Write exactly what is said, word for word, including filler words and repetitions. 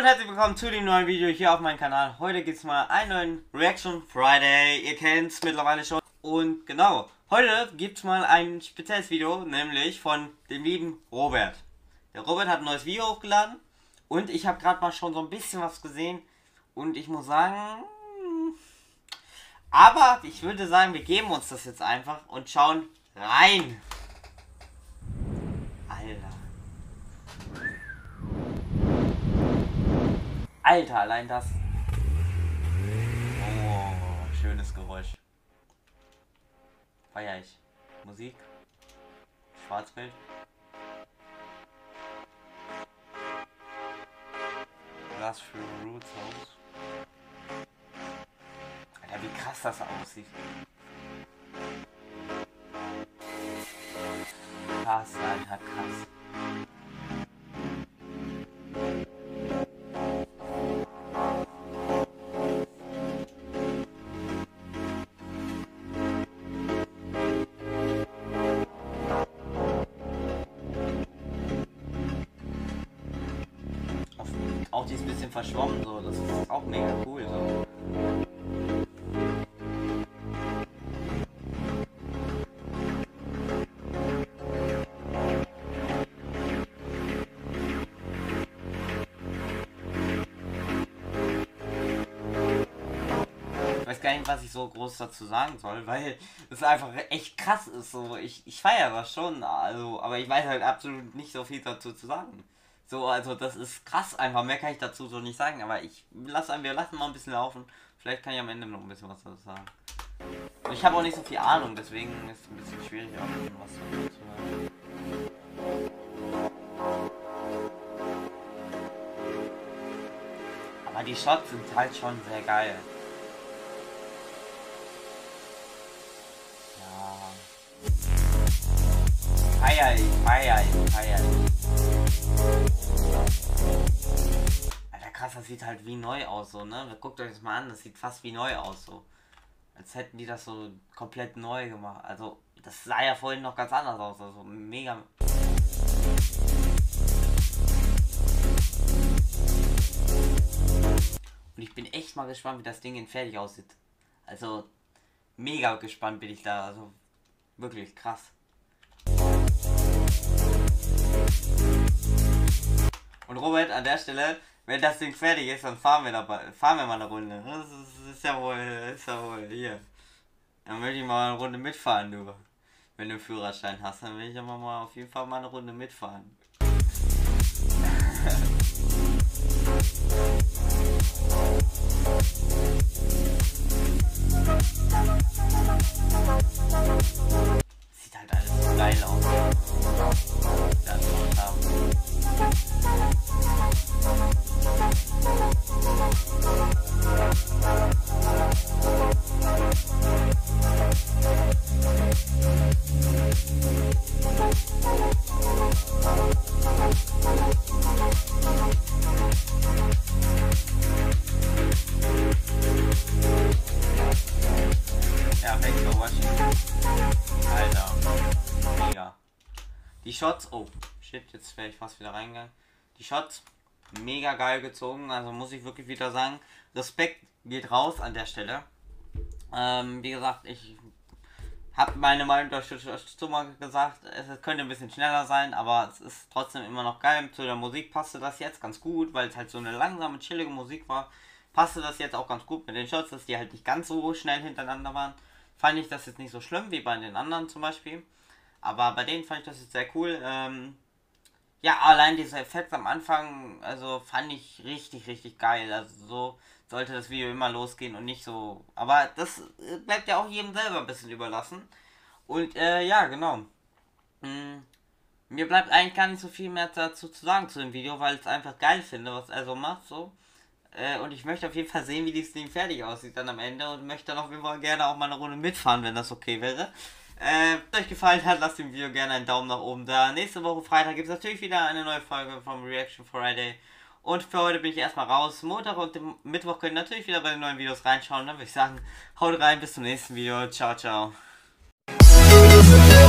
und herzlich willkommen zu dem neuen Video hier auf meinem Kanal. Heute gibt es mal einen neuen Reaction Friday, ihr kennt es mittlerweile schon. Und genau, heute gibt es mal ein spezielles Video, nämlich von dem lieben Robert. Der Robert hat ein neues Video hochgeladen und ich habe gerade mal schon so ein bisschen was gesehen. Und ich muss sagen, aber ich würde sagen, wir geben uns das jetzt einfach und schauen rein. Alter. Alter, allein das. Oh, schönes Geräusch. Feier ich. Musik. Schwarzbild. Das für Roots Haus. Alter, wie krass das aussieht. Krass, Alter, krass. Auch die ist ein bisschen verschwommen, so, das ist auch mega cool, so. Ich weiß gar nicht, was ich so groß dazu sagen soll, weil es einfach echt krass ist, so. Ich, ich feiere das schon, also, aber ich weiß halt absolut nicht so viel dazu zu sagen. So, also das ist krass einfach, mehr kann ich dazu so nicht sagen, aber ich lasse wir lassen mal ein bisschen laufen. Vielleicht kann ich am Ende noch ein bisschen was dazu sagen. Und ich habe auch nicht so viel Ahnung, deswegen ist es ein bisschen schwierig, auch was dazu zu sagen. Aber die Shots sind halt schon sehr geil. Ja. Feier ich, feier ich, feier ich. Alter, krass, das sieht halt wie neu aus, so, ne? Guckt euch das mal an, das sieht fast wie neu aus, so. Als hätten die das so komplett neu gemacht. Also, das sah ja vorhin noch ganz anders aus, also mega. Und ich bin echt mal gespannt, wie das Ding in fertig aussieht. Also, mega gespannt bin ich da, also, wirklich krass. Und Robert, an der Stelle, wenn das Ding fertig ist, dann fahren wir dabei, fahren wir mal eine Runde. Das ist, das ist ja wohl, ist ja wohl hier. Dann möchte ich mal eine Runde mitfahren, du. Wenn du einen Führerschein hast, dann will ich aber mal auf jeden Fall mal eine Runde mitfahren. Sieht halt alles so geil aus. Das ist haben. Ja, thanks for watching. Alter, mega. Die Shots, oh shit, jetzt wäre ich fast wieder reingegangen. Die Shots, mega geil gezogen, also muss ich wirklich wieder sagen, Respekt geht raus an der Stelle. Ähm, wie gesagt, ich habe meine Meinung dazu mal gesagt, es könnte ein bisschen schneller sein, aber es ist trotzdem immer noch geil. Zu der Musik passte das jetzt ganz gut, weil es halt so eine langsame, chillige Musik war. Passte das jetzt auch ganz gut mit den Shots, dass die halt nicht ganz so schnell hintereinander waren. Fand ich das jetzt nicht so schlimm wie bei den anderen zum Beispiel. Aber bei denen fand ich das jetzt sehr cool. Ähm, ja, allein dieser Effekt am Anfang, also fand ich richtig, richtig geil. Also so sollte das Video immer losgehen und nicht so. Aber das bleibt ja auch jedem selber ein bisschen überlassen. Und äh, ja, genau. Hm, mir bleibt eigentlich gar nicht so viel mehr dazu zu sagen zu dem Video, weil ich es einfach geil finde, was er so macht. So. Äh, und ich möchte auf jeden Fall sehen, wie das Ding fertig aussieht dann am Ende. Und möchte dann auf jeden Fall gerne auch mal eine Runde mitfahren, wenn das okay wäre. Äh, wenn euch gefallen hat, lasst dem Video gerne einen Daumen nach oben da. Nächste Woche Freitag gibt es natürlich wieder eine neue Folge vom Reaction Friday. Und für heute bin ich erstmal raus. Montag und Mittwoch könnt ihr natürlich wieder bei den neuen Videos reinschauen. Dann würde ich sagen, haut rein, bis zum nächsten Video. Ciao, ciao.